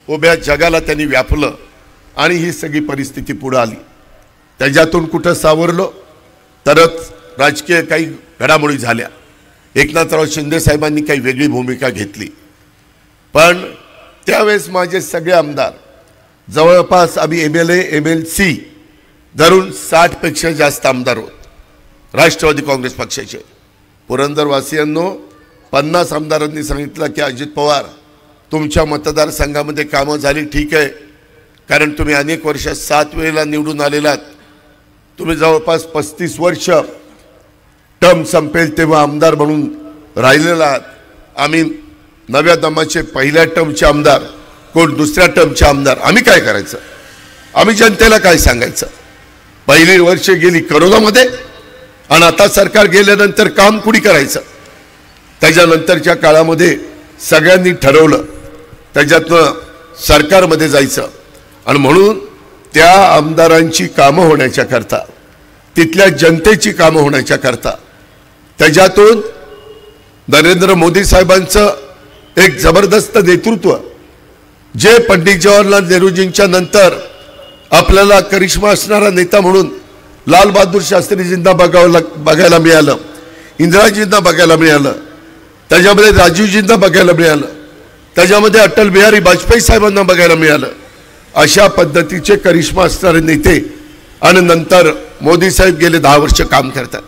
उभ्या जगाला त्यांनी व्यापलं आणि ही सगळी परिस्थिती पुढे आली। त्याच्यातून कुठं सावरलो तरच राजकीय काही घडामोडी झाल्या। एकनाथराव शिंदे साहेबांनी काही वेगळी भूमिका घेतली, पण त्यावेळेस माझे सगळे आमदार जवळपास आम्ही MLA MLC धरून 60 पेक्षा जास्त आमदार होत राष्ट्रवादी काँग्रेस पक्षाचे। पुरंदरवासियांनो 50 आमदारांनी सांगितलं की अजित पवार तुमच्या मतदारसंघामध्ये कामं झाली ठीक आहे, कारण तुम्ही अनेक वर्ष 7 वेळेला निवडून आलेलात, तुम्ही जवळपास 35 वर्ष टर्म संपेल तेव्हा आमदार म्हणून राहिलेला आहात। आम्ही नव्या दमाचे पहिल्या टर्मचे आमदार, कोण दुसऱ्या टर्मचे आमदार, आम्ही काय करायचं, आम्ही जनतेला काय सांगायचं। पहिली वर्ष गेली करोनामध्ये आणि आता सरकार गेल्यानंतर काम कुणी करायचं। त्याच्यानंतरच्या काळामध्ये सगळ्यांनी ठरवलं त्याच्यातनं सरकारमध्ये जायचं आणि म्हणून त्या आमदारांची कामं होण्याच्या करता, तिथल्या जनतेची कामं होण्याच्या करता त्याच्यातून नरेंद्र मोदी साहेबांचं एक जबरदस्त नेतृत्व, जे पंडित जवाहरलाल नेहरूजींच्या नंतर आपल्याला करिश्मा असणारा नेता म्हणून लाल बहादूर शास्त्रीजींना बघायला मिळालं, इंदिराजींना बघायला मिळालं, त्याच्यामध्ये राजीवजींना बघायला मिळालं, त्याच्यामध्ये अटल बिहारी वाजपेयी साहेबांना बघायला मिळालं। अशा पद्धतीचे करिश्मा असणारे नेते आणि नंतर मोदी साहेब गेले 10 वर्ष काम करतात।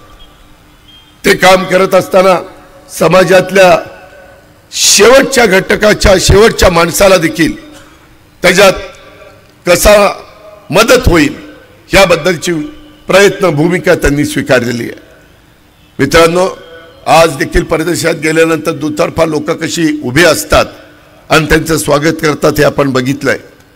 ते काम करत असताना समाजातल्या शेवटच्या घटकाच्या शेवटच्या माणसाला देखील त्याच्यात कसा मदत होईल याबद्दलची प्रयत्न भूमिका त्यांनी स्वीकारलेली आहे। मित्रांनो, आज देखील परदेशात गेल्यानंतर दुतर्फा लोक कशी उभी असतात आणि त्यांचं स्वागत करतात हे आपण बघितलंय।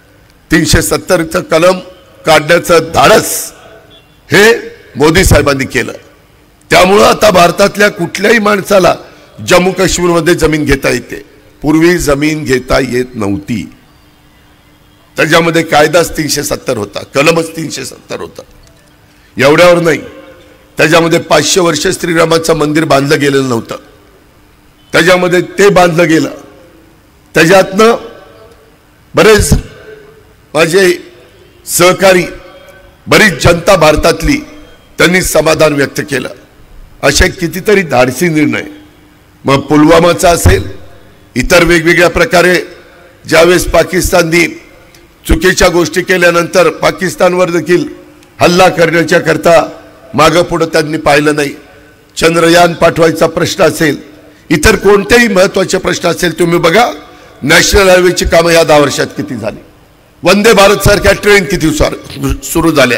370चं कलम काढण्याचं धाडस हे मोदी साहेबांनी केलं। त्यामुळे आता भारतातल्या कुठल्याही माणसाला जम्मू काश्मीरमध्ये जमीन घेता येते, पूर्वी जमीन घेता येत नव्हती। त्याच्यामध्ये कायदाच 370 होता, कलमच 370 होता। एवढ्यावर नाही, त्याच्यामध्ये 500 वर्ष श्रीरामाचं मंदिर बांधलं गेलेलं नव्हतं, त्याच्यामध्ये ते बांधलं गेलं। त्याच्यातनं बरेच माझे सहकारी, बरीच जनता भारतातली त्यांनी समाधान व्यक्त केलं। असे कितीतरी धाडसी निर्णय, मग पुलवामाचा असेल, इतर वेगवेगळ्या प्रकारे ज्यावेळेस पाकिस्तानने चुकीच्या गोष्टी केल्यानंतर पाकिस्तानवर देखील हल्ला करण्याच्या करता मागं पुढे त्यांनी पाहिलं नाही। चंद्रयान पाठवायचा प्रश्न असेल, इतर कोणतेही महत्त्वाचे प्रश्न असेल, तुम्ही बघा नॅशनल हायवेची कामं या 10 वर्षात किती झाली, वंदे भारत सारख्या ट्रेन किती सुरू झाल्या,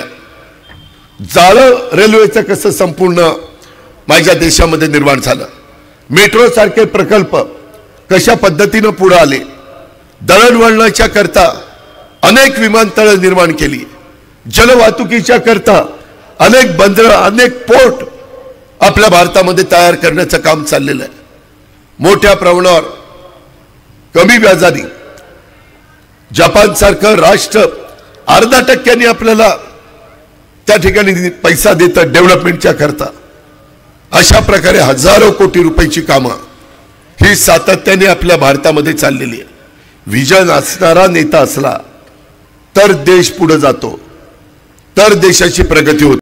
जाळं रेल्वेचं कसं संपूर्ण माझ्या देशामध्ये निर्माण झालं, मेट्रो सारखे प्रकल्प कशा पद्धतीने पुढे आले, दळणवळणाच्या करता अनेक विमानतळ निर्माण केली, जलवाहतुकीच्या करता अनेक बंदरं, अनेक पोर्ट आपल्या भारतामध्ये तयार करण्याचं काम चाललेलं आहे। मोठ्या प्रमाणावर कमी व्याजाने जपान सारखं राष्ट्र 0.5% आपल्याला त्या ठिकाणी पैसा देतं डेव्हलपमेंटच्या करता। अशा प्रकारे हजारो कोटी रुपयाची कामं ही सातत्याने आपल्या भारतामध्ये चाललेली आहे। विजन असणारा नेता असला तर देश पुढे जातो, तर देशाची प्रगती होते।